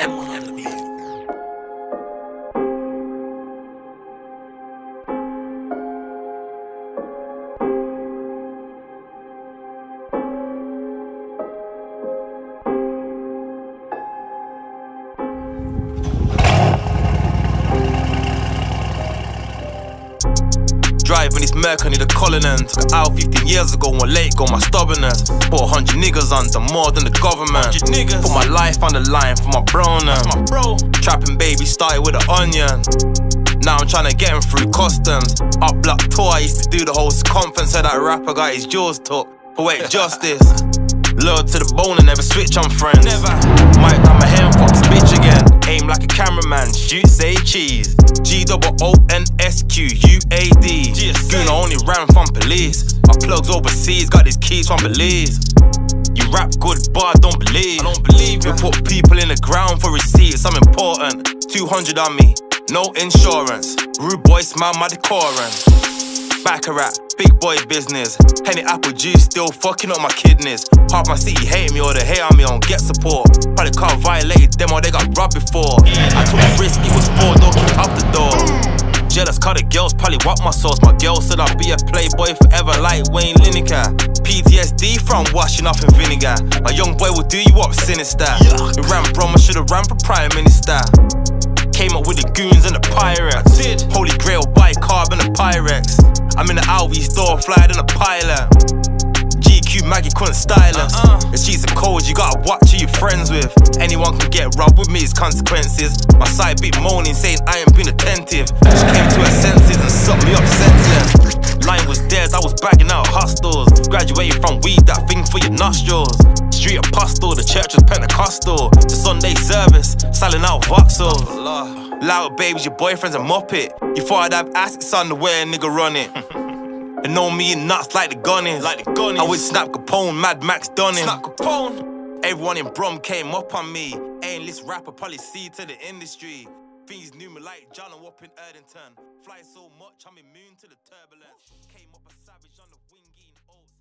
M1 on the beat. Driving this Merc, I need a Cullinan. Took it out 15 years ago, one late go, my stubbornness. Put 100 niggas under, more than the government. Put my life on the line for my bro now. That's my bro. Trapping baby started with an onion. Now I'm trying to get him through customs. Up block tour, I used to do the whole circumference. So that rapper got his jaws took. Poetic justice. Loyal to the bone and never switch on friends. Never. Might got my hand fucks bitch again. Aim like a cameraman, shoot say cheese. GOONSQUAD. Goon only ran from police. My plugs overseas, got these keys from Belize. You rap good, but I don't believe. I don't believe you. Put people in the ground for receipts, I'm important. 200 on me, no insurance. Rude boy, smile my decorum. Baccarat, big boy business. Henny apple juice still fucking up my kidneys. Half my city hate me or they hate on me, I don't get support. Probably can't violate them or they got robbed before. I took a risk, it was 4 door, kick up the door. Jealous cause the girls probably want my sauce. My girl said I'll be a playboy forever like Wayne Lineker. PTSD from washing off in vinegar. A young boy will do you up sinister. We ran bro, I should've ran for Prime Minister. Came up with the goons and the pirates. Holy Grail, bicarb and the Pyrex. I'm in the Alvey store, flyer than a pilot. GQ Maggie couldn't style us. The cheats and codes, you gotta watch who you friends with. Anyone can get robbed with me, it's consequences. My side bit moaning, saying I ain't been attentive. She came to her senses and sucked me up senseless. Line was dead, I was bagging out hostels. Graduated from weed, that thing for your nostrils. Street apostle, the church was Pentecostal. To Sunday service, selling out voxels. Loud babies, your boyfriend's a muppet. You thought I'd have assets on the way a nigga run it. And know me and nuts like the gun is. I would Snap Capone, Mad Max done him. Snap Capone. Everyone in Brum came up on me. A-list rapper, probably see to the industry. Things knew me like John and up in Erdington. Fly so much, I'm immune to the turbulence. Came up a savage on the wing, eating oats.